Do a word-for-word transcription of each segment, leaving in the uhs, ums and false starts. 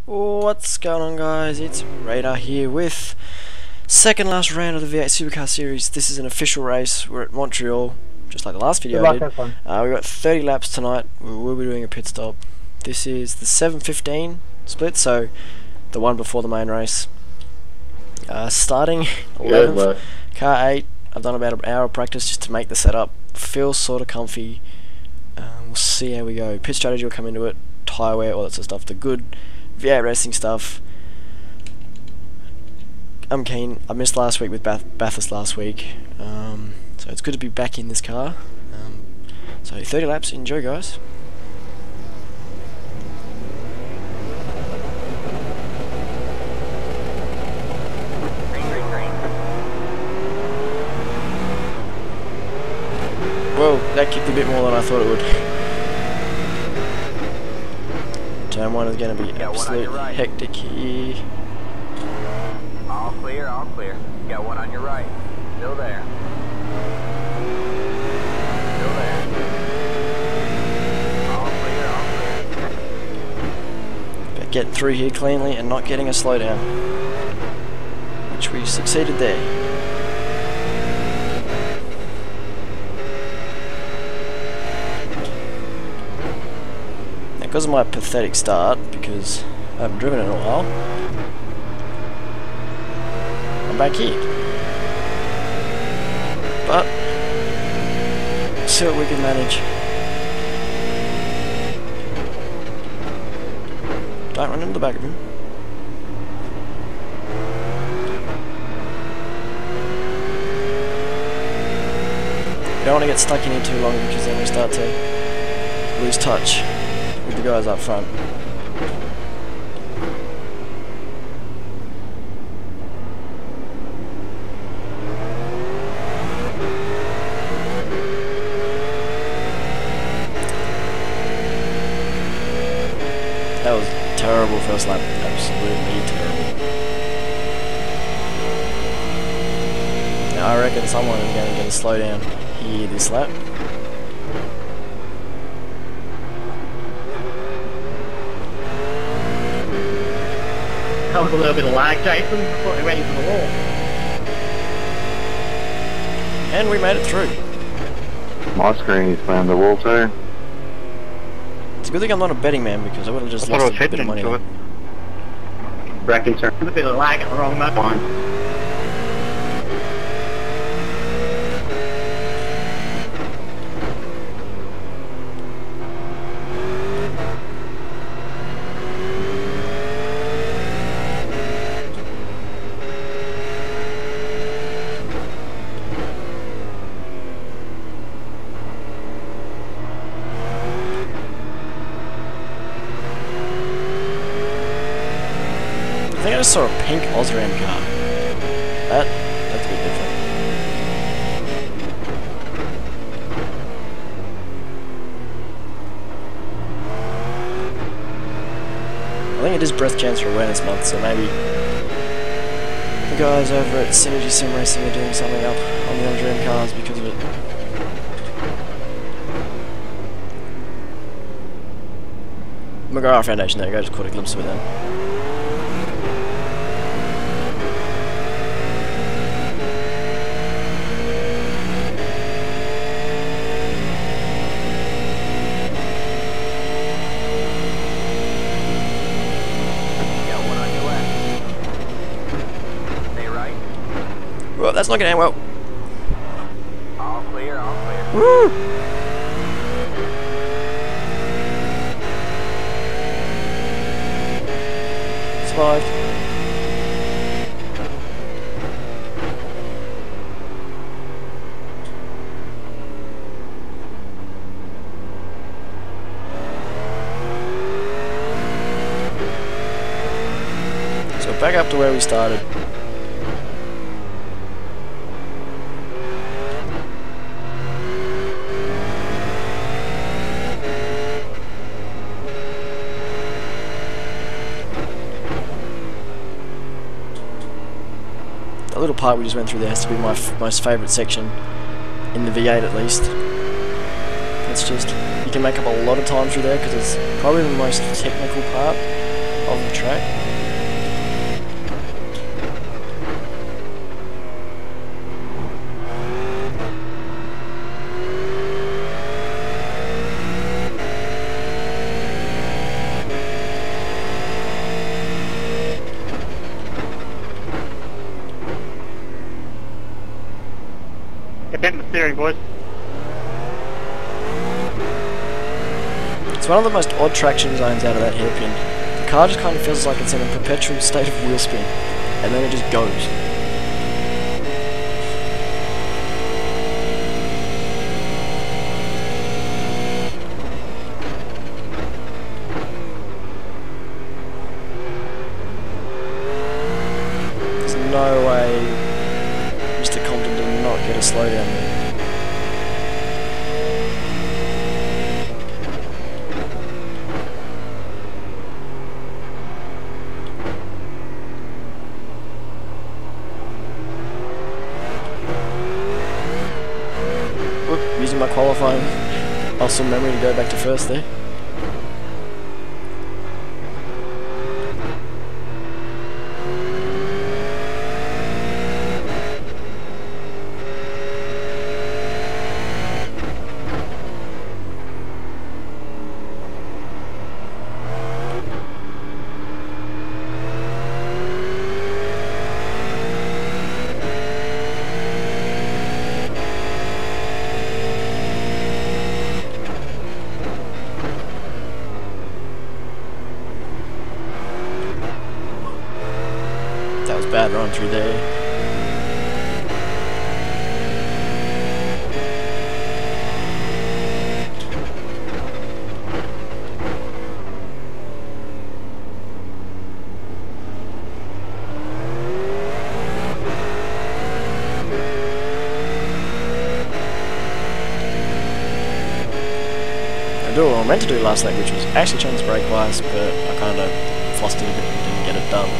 What's going on, guys? It's Radar here with second last round of the V eight Supercar Series. This is an official race. We're at Montreal, just like the last video I did. Uh, we got thirty laps tonight. We will be doing a pit stop. This is the seven fifteen split, so the one before the main race. Uh, starting eleventh, car eight. I've done about an hour of practice just to make the setup. Feels sort of comfy. Um, we'll see how we go. Pit strategy will come into it. Tyre wear, all that sort of stuff. The good V eight racing stuff. I'm keen. I missed last week with Bath Bathurst last week, um, so it's good to be back in this car. Um, so thirty laps. Enjoy, guys. Whoa, that kicked a bit more than I thought it would. Turn one is going to be absolutely right. Hectic here. All clear, all clear. Got one on your right. Still there. Still there. All clear, all clear. But getting through here cleanly and not getting a slowdown, which we succeeded there. Because of my pathetic start, because I haven't driven in a while, I'm back here. But we'll see what we can manage. Don't run into the back of him. You don't want to get stuck in here too long, because then we start to lose touch with the guys up front. That was terrible first lap, absolutely terrible. Now I reckon someone is going to get a slowdown here this lap. That was a little bit of lag, Jason, before we went into the wall. And we made it through. My screen is playing the wall too. It's a good thing I'm not a betting man, because I would have just I lost was a bit of money. to it. Braking turn. A bit of lag at the wrong moment. Fine. I think I just saw a pink Osram car. That, that's a bit different. I think it is Breast Cancer Awareness Month, so maybe the guys over at Synergy Sim Racing are doing something up on the Osram cars because of it. McGrath Foundation, there you go, just caught a glimpse of it then. Well, that's not going to end well. All clear, all clear. Woo! Survived. So back up to where we started. That little part we just went through there has to be my f most favourite section in the V eight at least. It's just, you can make up a lot of time through there because it's probably the most technical part of the track. Get bent in the steering, boys. It's one of the most odd traction zones out of that hairpin. The car just kind of feels like it's in a perpetual state of wheel spin, and then it just goes. There's no way Mister Compton did not get a slowdown there. Using my qualifying muscle memory to go back to first there. Bad run through there. I do what I meant to do last lap, which was actually change the brake bias, but I kind of flustered a bit and didn't get it done.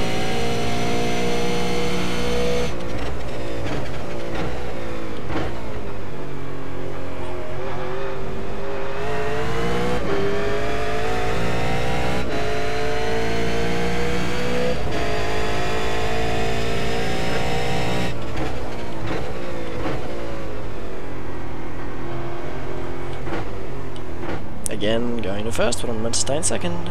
Again, going to first, but I'm meant to stay in second.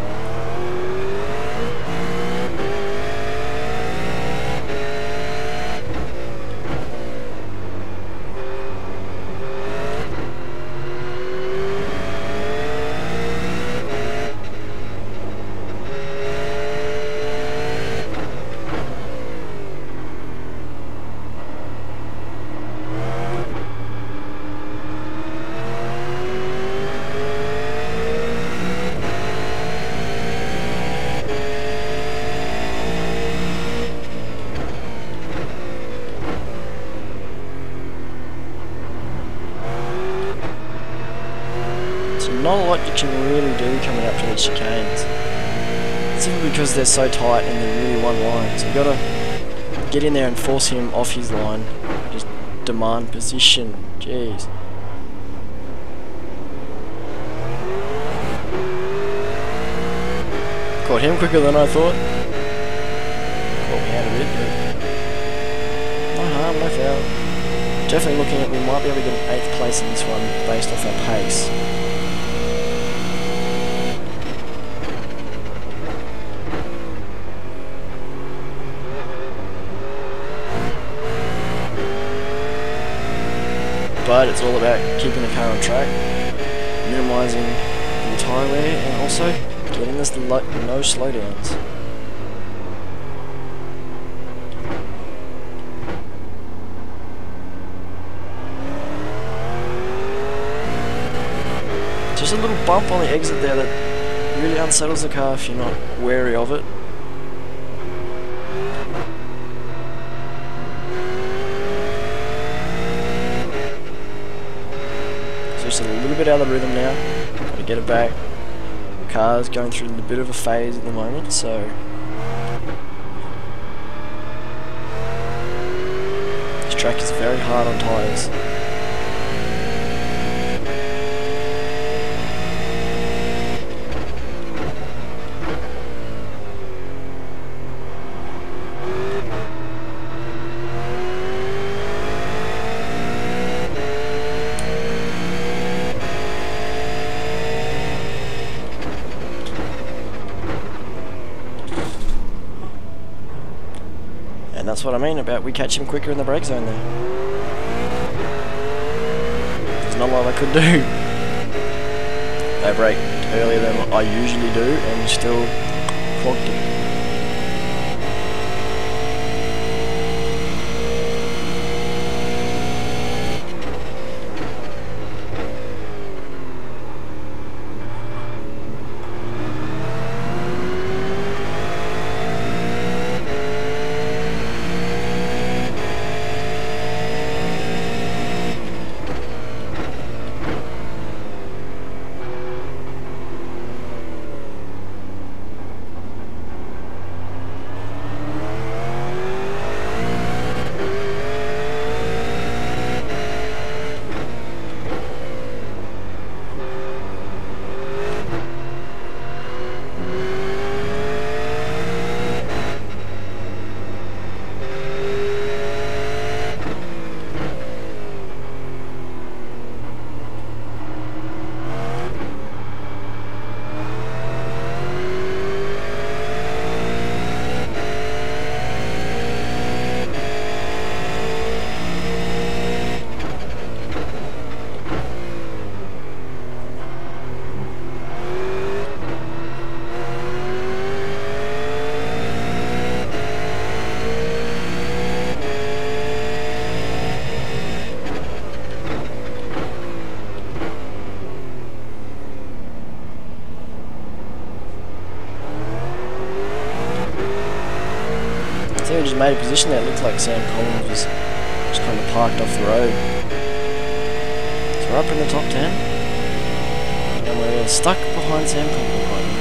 Not a lot you can really do coming up to these chicanes, simply because they're so tight and they're really one line. So you gotta get in there and force him off his line. Just demand position. Jeez. Caught him quicker than I thought. Caught me out of it, but no harm, no foul. Definitely looking at we might be able to get an eighth place in this one based off our pace. But it's all about keeping the car on track, minimising the tyre wear, and also getting this lo no slowdowns. Just a little bump on the exit there that really unsettles the car if you're not wary of it. Just a little bit out of the rhythm now. Got to get it back. The car's going through a bit of a phase at the moment, so this track is very hard on tyres. And that's what I mean about we catch him quicker in the brake zone there. There's not a lot I could do. They braked earlier than I usually do and still clocked him. He just made a position that looked like Sam Collins was just kind of parked off the road. So we're up in the top ten, and we're stuck behind Sam Collins behind him.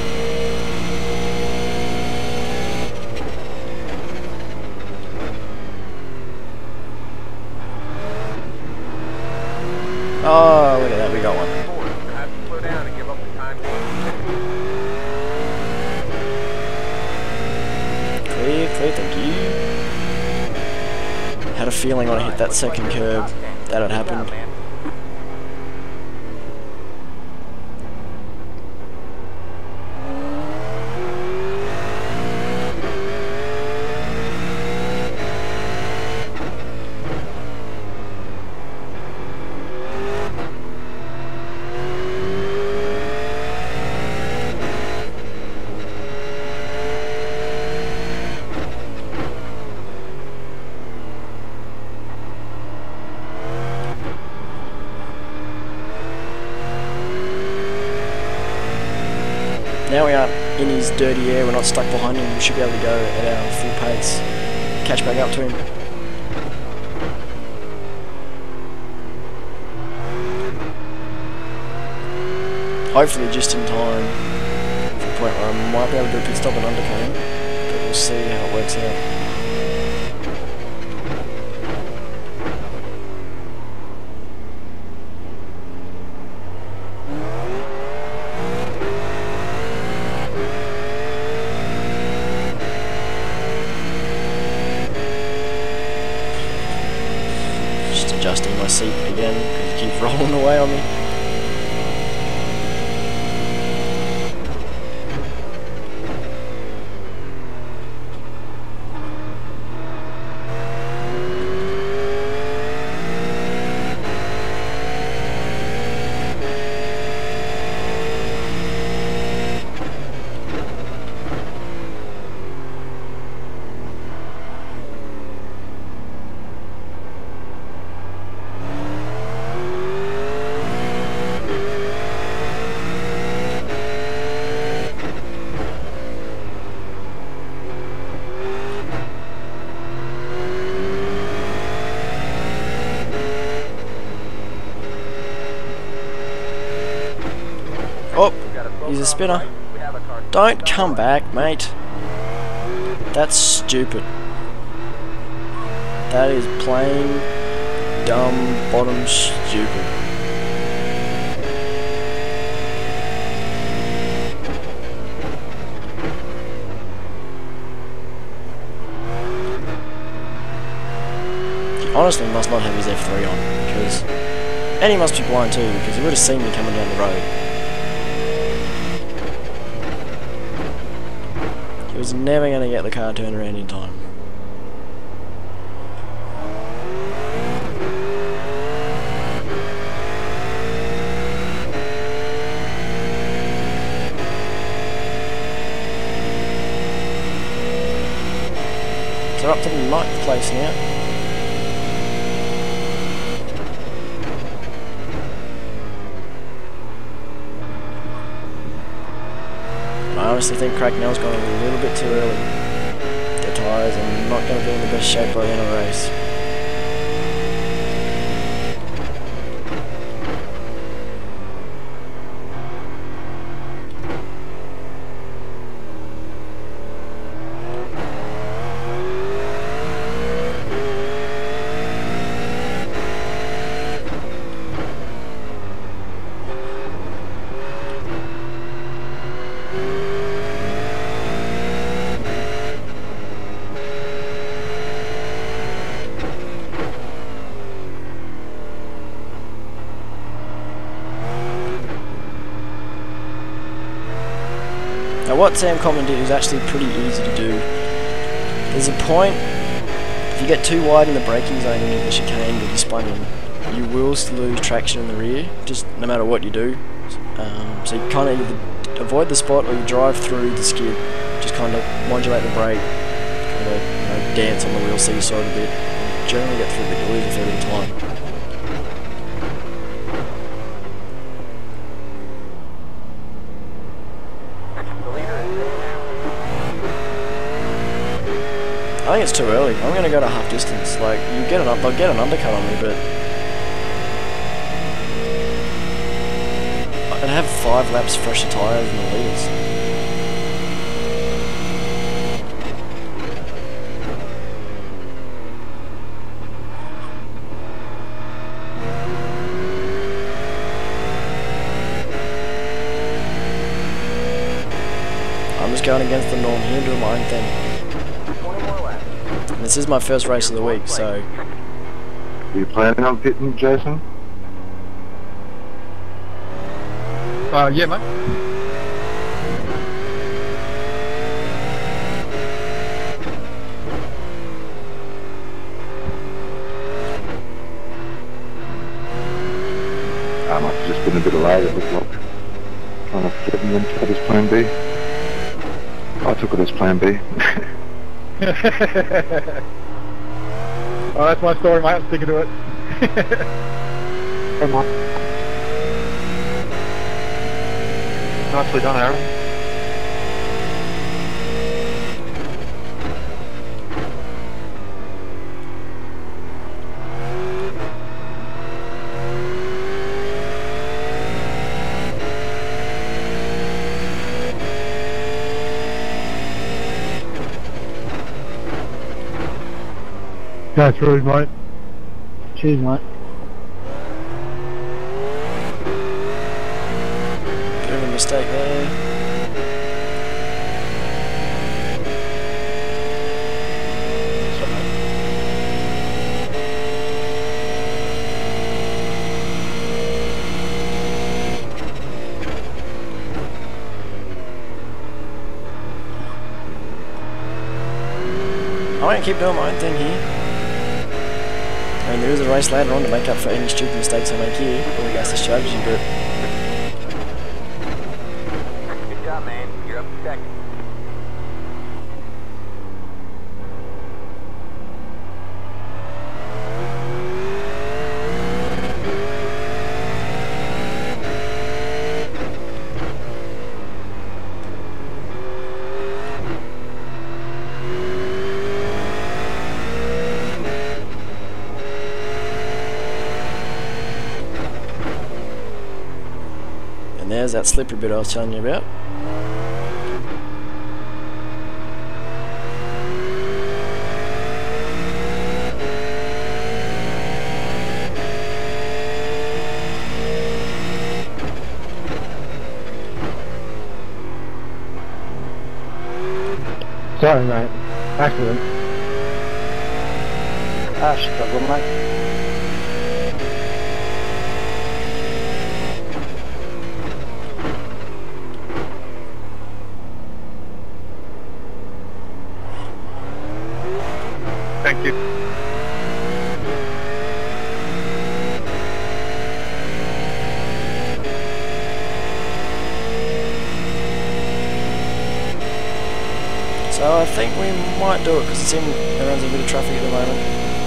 Oh, look at that, we got one. Have to slow down and give up the time. Clear, clear, thank you. Had a feeling when I hit that second curb that had happened. Now we aren't in his dirty air, we're not stuck behind him, we should be able to go at our full pace. Catch back up to him. Hopefully just in time for the point where I might be able to do a pit stop and undercut him, but we'll see how it works out. Adjusting my seat again because it keeps rolling away on me. Oh, he's a spinner. Don't come back, mate. That's stupid. That is plain, dumb, bottom stupid. He honestly must not have his F three on, because... And he must be blind too, because he would have seen me coming down the road. He was never going to get the car turned around in time. we're up to the ninth place now. And I honestly think Cracknell's gone a little bit too early. Their tyres are not going to be in the best shape by the end of the race. Now what Sam Common did is actually pretty easy to do. There's a point, if you get too wide in the braking zone into the chicane that you spun in, you will lose traction in the rear, just no matter what you do. Um, so you kind of either avoid the spot or you drive through the skid, just kind of modulate the brake, kind of you know, dance on the wheel seesaw a bit, and generally get through, but you lose a fair bit of time. I think it's too early. I'm going to go to half distance. Like, you get an, they'll get an undercut on me, but I'd have five laps fresher tyres than the leaders. I'm just going against the norm here, doing my own thing. This is my first race of the week, so... Are you planning on pitting, Jason? Uh, yeah, mate. I might have just been a bit of lag, it looked like. Trying to get him into his plan B. I took it as plan B. Oh, that's my story, mate. I'm sticking to it. Come on. Nicely done, Aaron. That's rude, mate. Cheers, mate. Bit of a mistake there. I'm going to keep doing my own thing here. I mean, there is a race later on to make up for any stupid mistakes I make here, or against the strategy, but... Good job, man. You're up to second. And there's that slippery bit I was telling you about. Sorry, mate. Accident. Ah, struggle, mate. Thank you. So I think we might do it because it's in around a bit of traffic at the moment.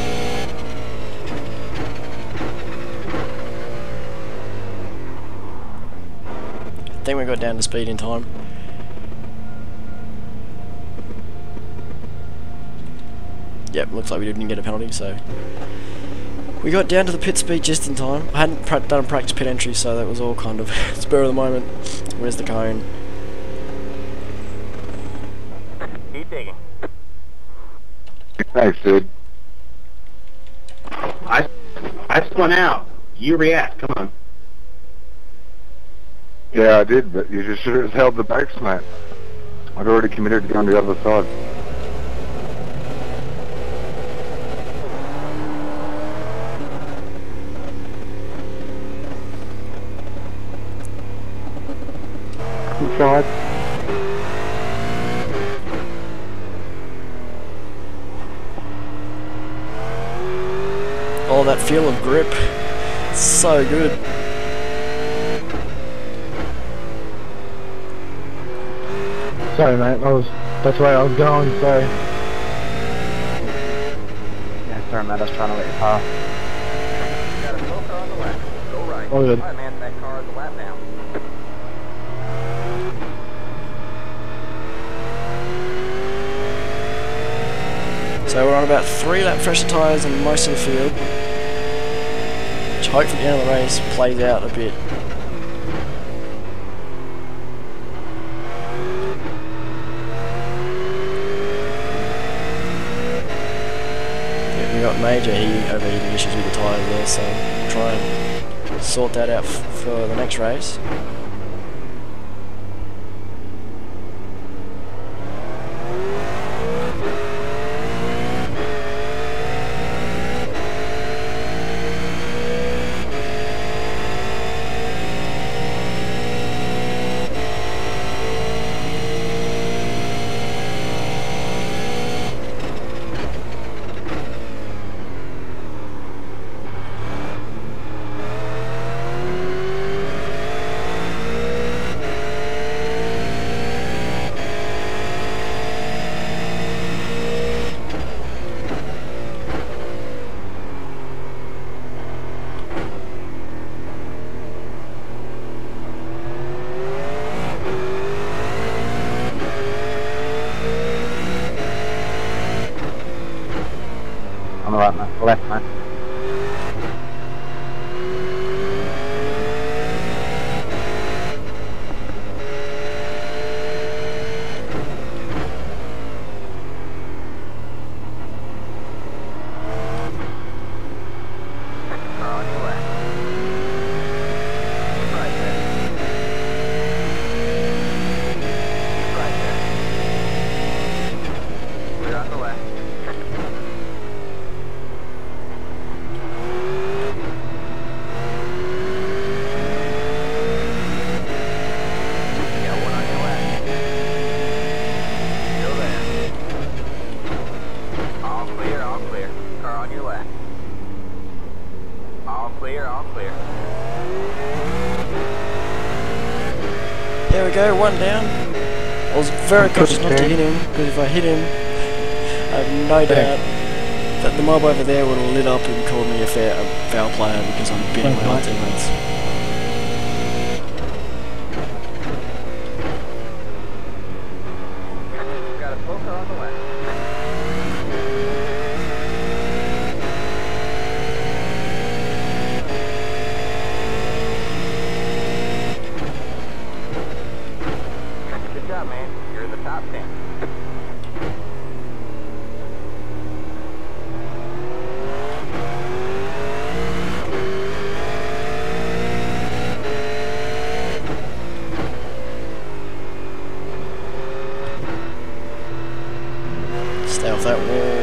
I think we got down to speed in time. Yep, looks like we didn't get a penalty, so we got down to the pit speed just in time. I hadn't pra done a practice pit entry, so that was all kind of spur of the moment. Where's the cone? Keep digging. Thanks, dude. I, I spun out. You react. Come on. Yeah, I did, but you just should have held the brakes, mate. I'd already committed to going to the other side. Inside. Oh, that feel of grip. So good. Sorry, mate. That was that's where I was going. Sorry. Yeah, sorry, mate. I was trying to let you pass. Got a slow car on the left. Go right. All good. Alright, man. That car is a lap now. So we're on about three lap fresher tyres in most of the field, which hopefully at the end of the race plays out a bit. Yeah, we got major heat, overheating issues with the tyres there, so we'll try and sort that out f for the next race. On the right, mate. Left, mate. Car on your left. Keep right there. Keep right there. Clear on the left. Got one on your left. Still there. All clear, all clear. Car on your left. All clear, all clear. There we go, one down. I was very cautious not to hit him, because if I hit him, I have no doubt that the mob over there would have lit up and called me a, fair, a foul player because I'm binning my own teammates. Got a slow car on the left. Good job, man. You're in the top ten. Stay off that wall.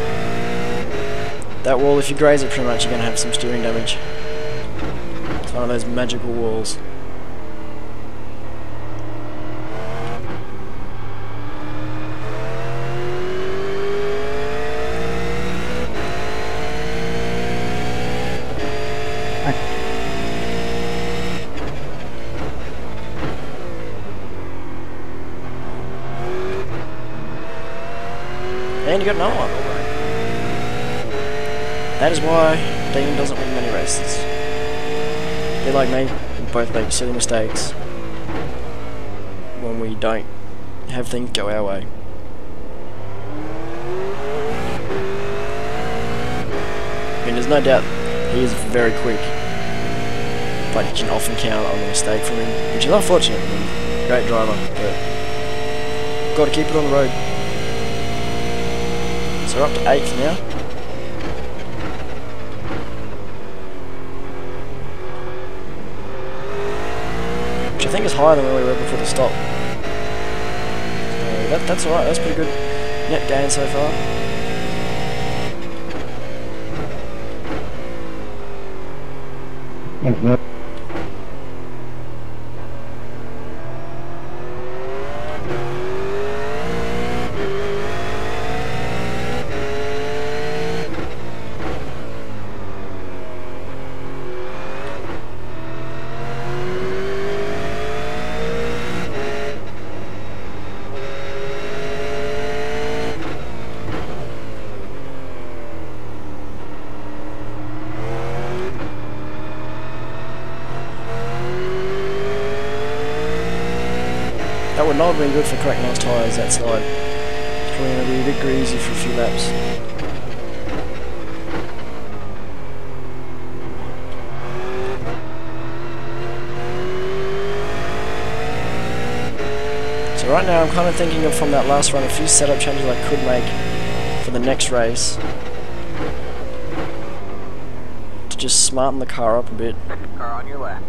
That wall, if you graze it pretty much, you're going to have some steering damage. It's one of those magical walls. And you got another one. That is why Dean doesn't win many races. They're like me, we both make silly mistakes when we don't have things go our way. I mean, there's no doubt he is very quick, but you can often count on a mistake from him, which is unfortunate. I mean, great driver, but got to keep it on the road. So we're up to eighth now. Which I think is higher than where we were before the stop. So that, that's alright, that's pretty good net gain so far. Thanks, mate. That would not have been good for cracking those tyres, that slide. It's probably going to be a bit greasy for a few laps. So right now I'm kind of thinking of, from that last run, a few setup changes I could make for the next race to just smarten the car up a bit. Car on your left.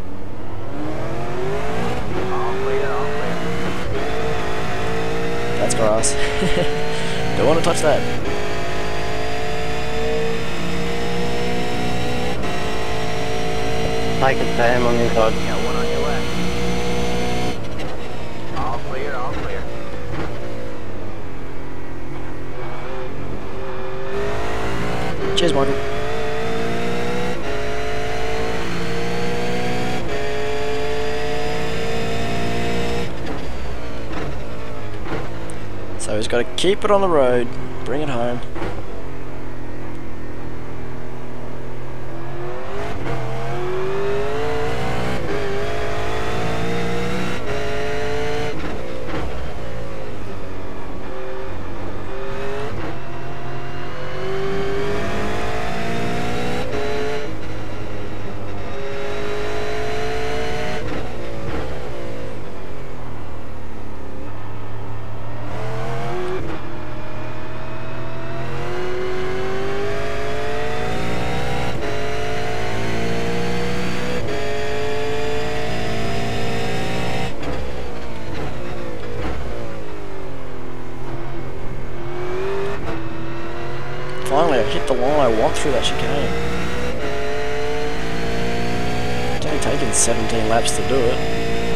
That's grass. Don't want to touch that. I can stay him on your side. Got one on your left. All clear, all clear. Cheers, Michael. So he's got to keep it on the road, bring it home. Finally, I hit the line I want through that chicane. It's only taken seventeen laps to do it.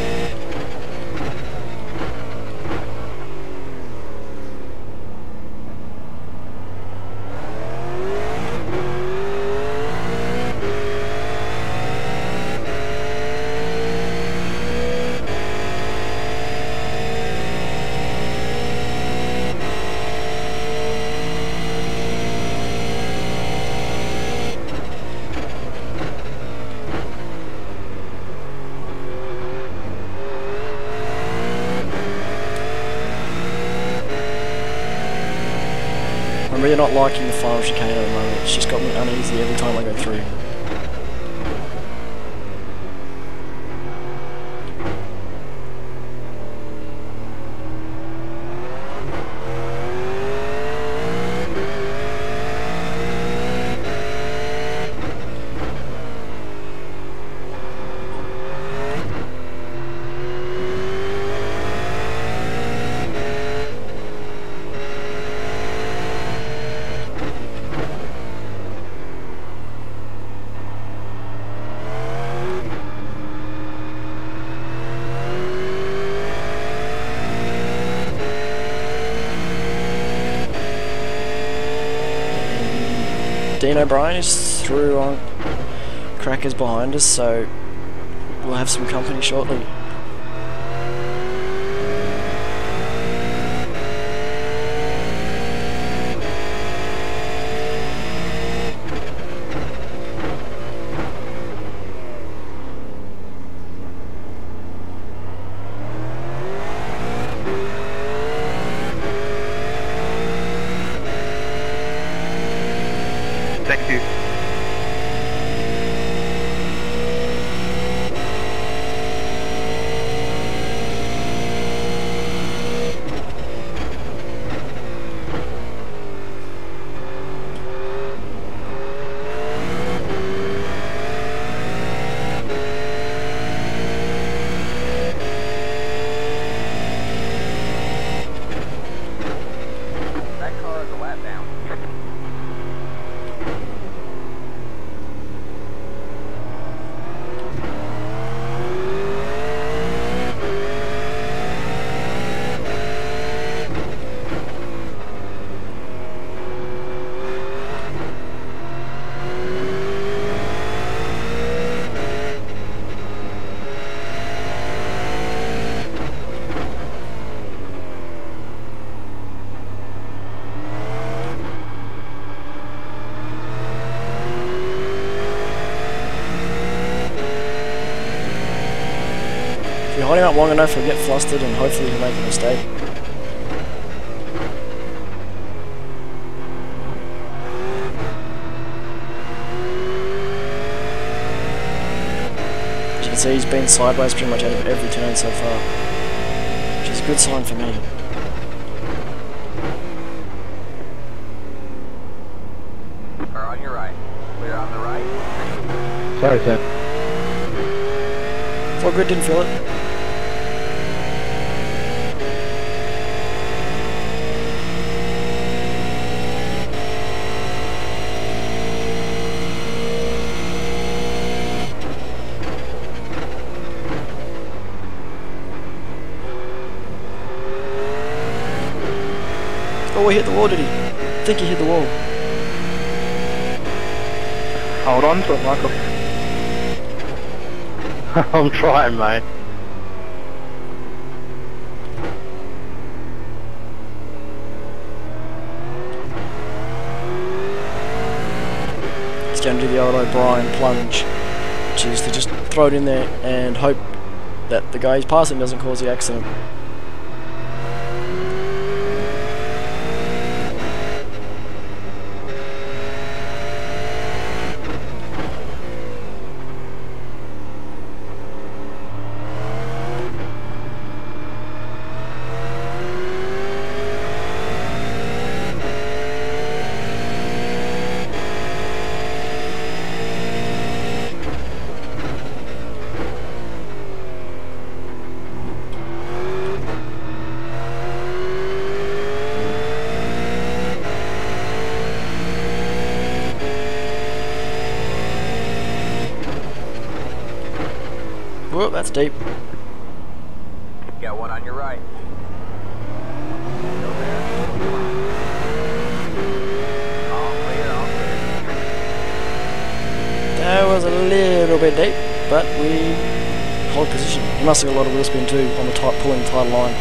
I'm really not liking the final chicane at the moment. It's just got me uneasy every time I go through. Dean O'Brien is through on Crackers behind us, so we'll have some company shortly. that down. If you're holding up long enough, you'll get flustered and hopefully you'll make a mistake. As you can see, he's been sideways pretty much out of every turn so far, which is a good sign for me. Car on your right. Clear on the right. Sorry, sir. Floor grid didn't feel it. Oh, he hit the wall, did he? I think he hit the wall. Hold on to it, Michael. I'm trying, mate. He's going to do the old O'Brien plunge, which is to just throw it in there and hope that the guy he's passing doesn't cause the accident. Whoa, that's deep. Got one on your right. Still there. All clear, all clear. That was a little bit deep, but we hold position. He must have got a lot of wheel spin too on the tight, pulling the tight line.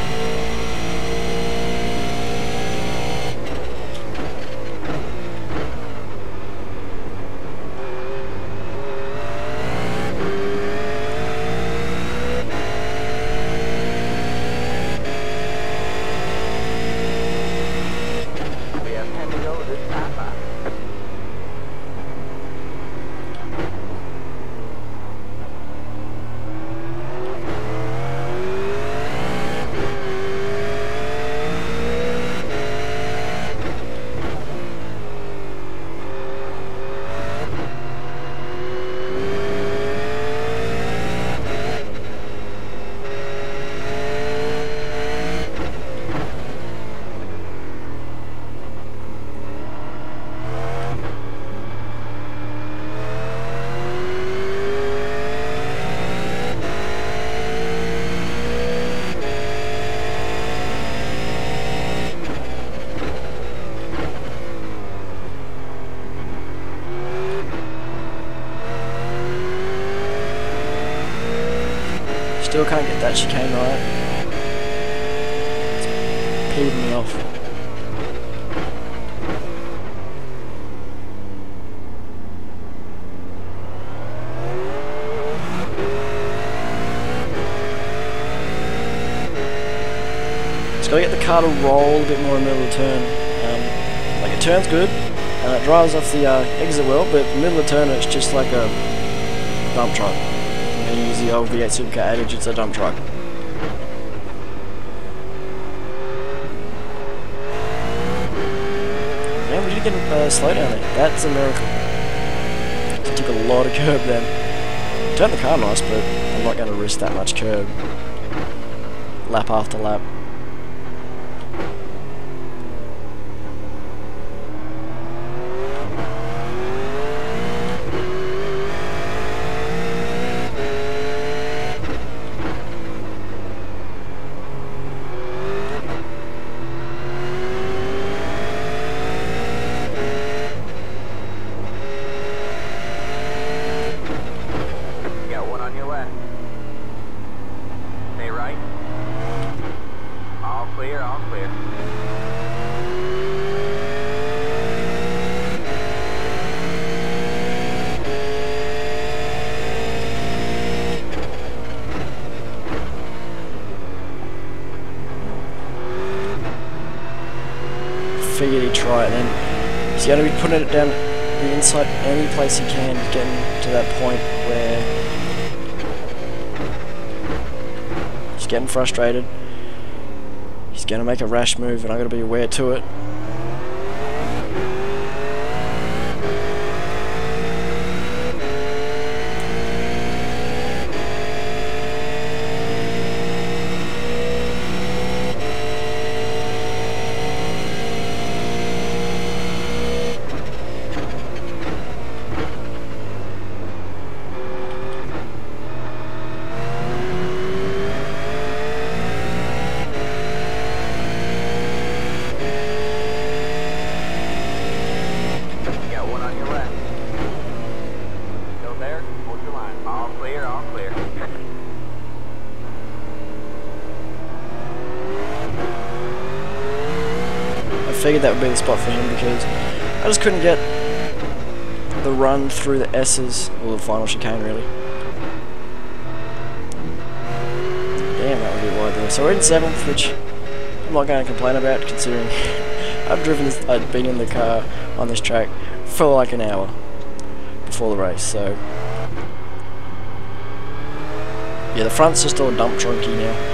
Still can't get that chicane right. It's peeving me off. Just gotta get the car to roll a bit more in the middle of the turn. Um, like it turns good, and it drives off the uh, exit well, but in the middle of the turn it's just like a dump truck. And use the old V eight Supercar adage, it's a dump truck. Yeah, we did get a uh, slowdown there. That's a miracle. It took a lot of curb then. Turned the car nice, but I'm not going to risk that much curb. Lap after lap. figured he'd try it then. He's going to be putting it down the inside any place he can, getting to that point where he's getting frustrated. He's going to make a rash move and I've got to be aware to it. I figured that would be the spot for him because I just couldn't get the run through the S's, or the final chicane really. Damn, that would be wide there. So we're in seventh, which I'm not going to complain about considering I've driven this, I'd been in the car on this track for like an hour before the race, so yeah, the front's just all dump trunky now.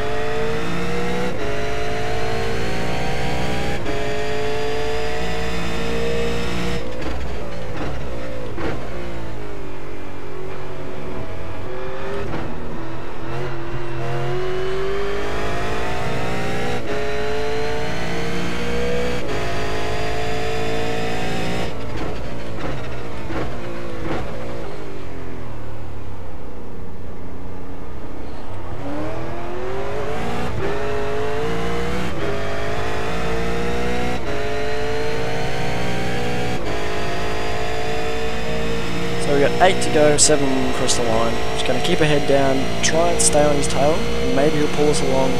We got eight to go, seven across the line. Just going to keep a head down, try and stay on his tail, and maybe he'll pull us along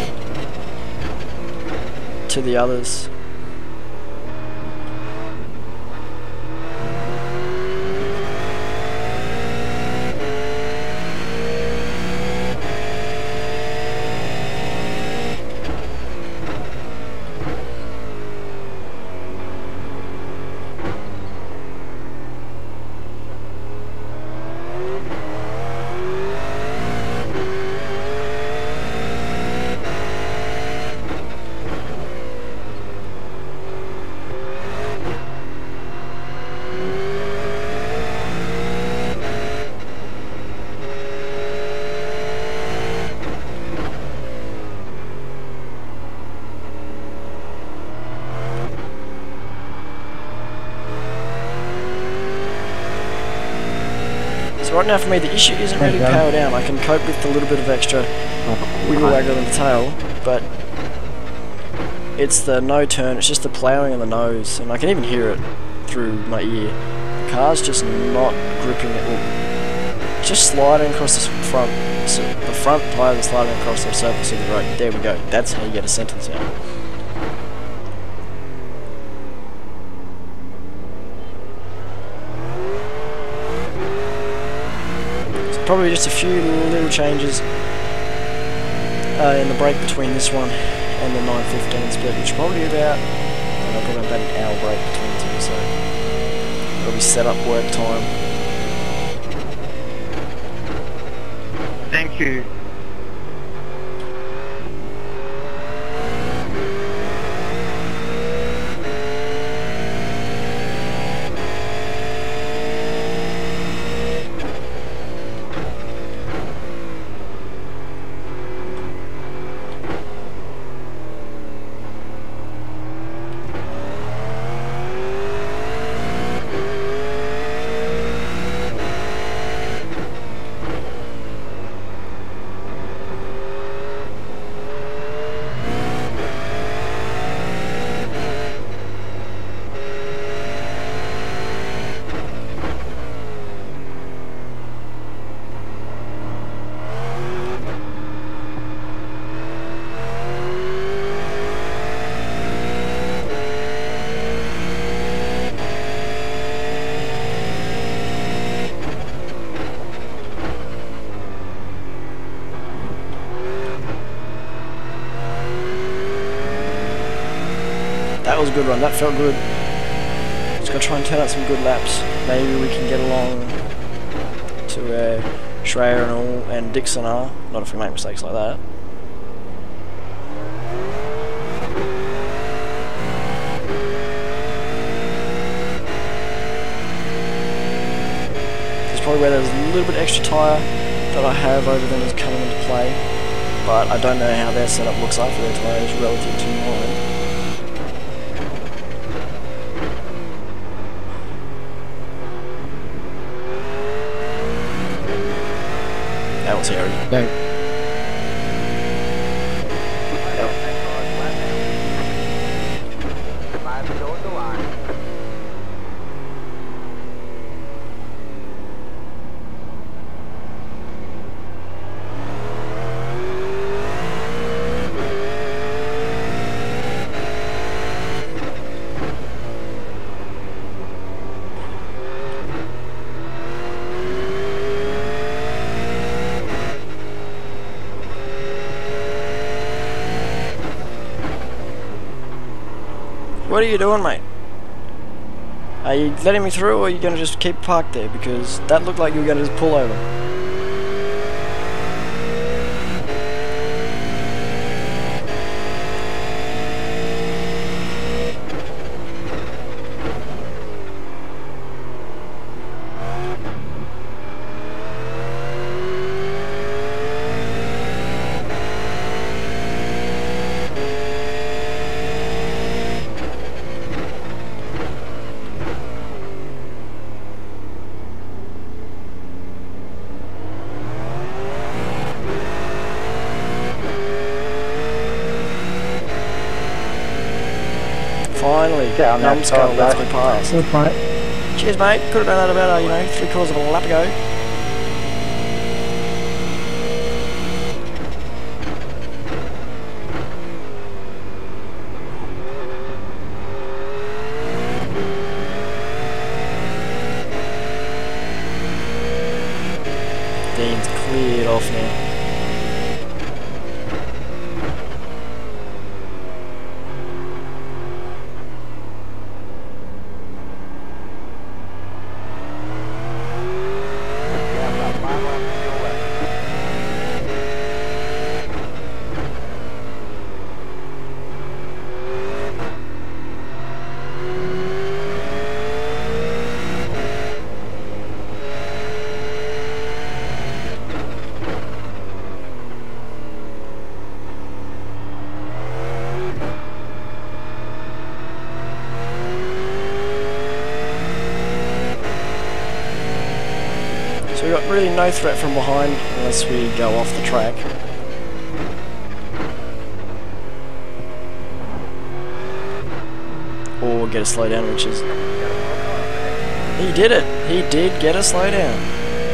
to the others. Right now for me the issue isn't really power down. I can cope with a little bit of extra wiggle waggle in the tail, but it's the no turn, it's just the ploughing on the nose, and I can even hear it through my ear. The car's just not gripping it, well, just sliding across the front, so the front tyres are sliding across the surface of the road. There we go, that's how you get a sentence out. Probably just a few little changes uh, in the break between this one and the nine fifteen split, which probably about, I don't know, probably about an hour break between the two, so it'll be set up work time. Thank you. That was a good run, that felt good. Just gotta try and turn out some good laps. Maybe we can get along to where Schreier and all and Dixon are. Not if we make mistakes like that. This is probably where there's a little bit extra tyre that I have over them is coming into play. But I don't know how their setup looks like for their tyres relative to mine. That was hairy. Thank Five to go at the line. What are you doing, mate? Are you letting me through, or are you going to just keep parked there? Because that looked like you were going to just pull over. Finally, Yeah, I'm numbskull not lets sorry, me pass. Good, mate. Cheers, mate. Could have done that about, uh, you know, three quarters of a lap ago. Dean's cleared off now. So we've got really no threat from behind unless we go off the track. Or get a slowdown, which is... He did it! He did get a slowdown.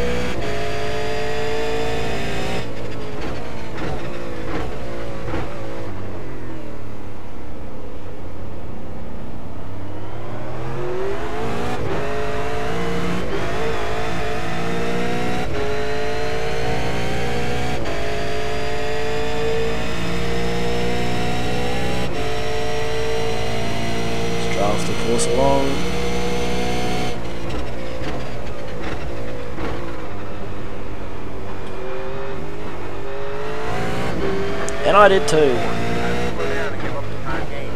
Draft the course along. And I did too. Slow down and give up the time gain.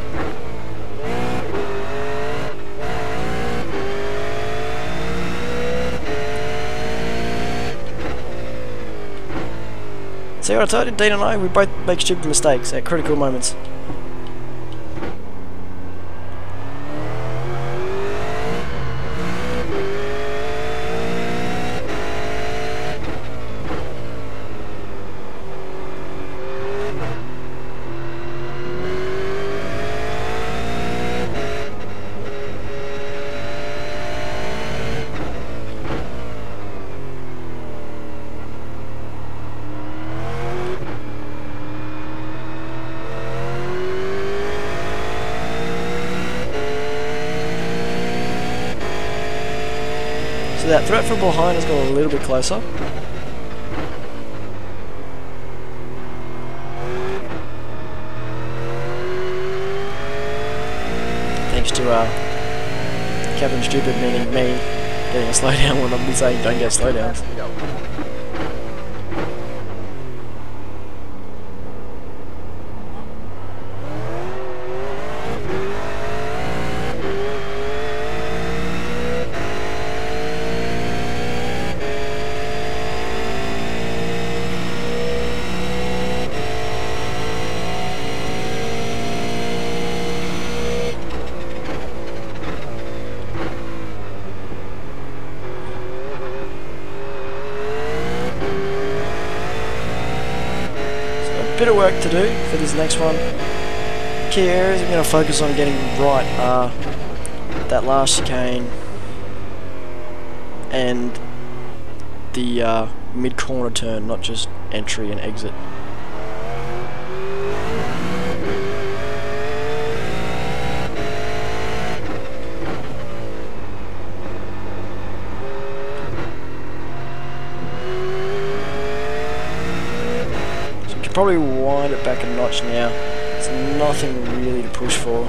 See what I told you, Dean and I, we both make stupid mistakes at critical moments. So that threat from behind has got a little bit closer. thanks to uh, Captain Stupid, meaning me, getting a slowdown when I'm saying don't get slowdowns. Bit of work to do for this next one. Key areas I'm going to focus on getting right are that last chicane and the uh, mid-corner turn, not just entry and exit. Probably wind it back a notch now. There's nothing really to push for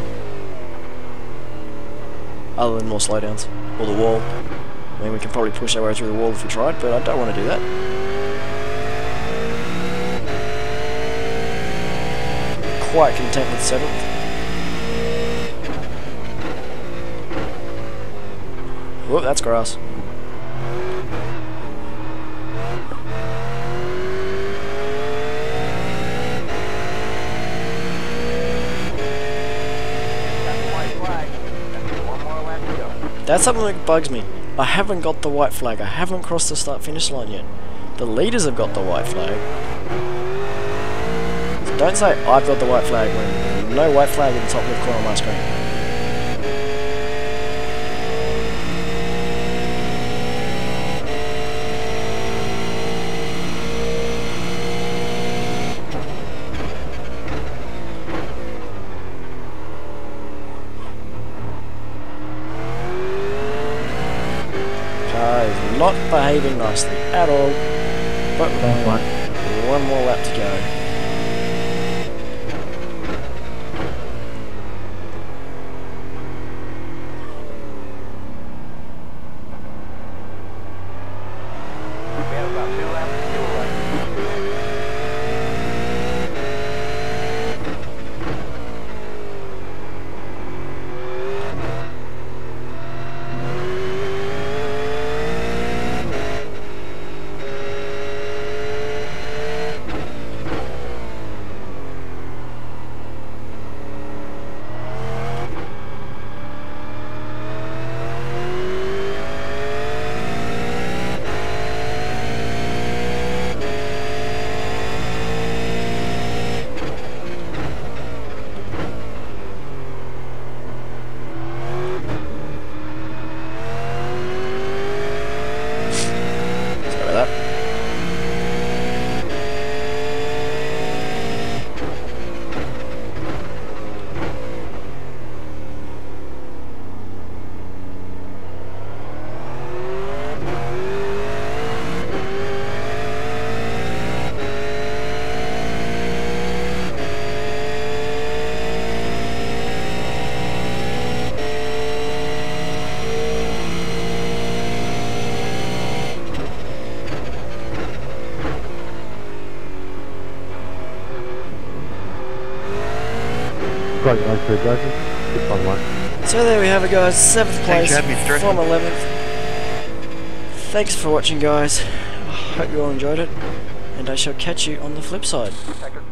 other than more slowdowns or the wall. I mean, we can probably push our way through the wall if we tried, but I don't want to do that. Quite content with seventh. Whoop, that's grass. That's something that bugs me. I haven't got the white flag. I haven't crossed the start-finish line yet. The leaders have got the white flag. So don't say I've got the white flag when there's no white flag in the top left corner of my screen. Not behaving nicely at all, but one, one more lap to go. We have about two laps, two laps. So there we have it, guys, seventh place from eleventh. Thanks for watching, guys. I hope you all enjoyed it, and I shall catch you on the flip side.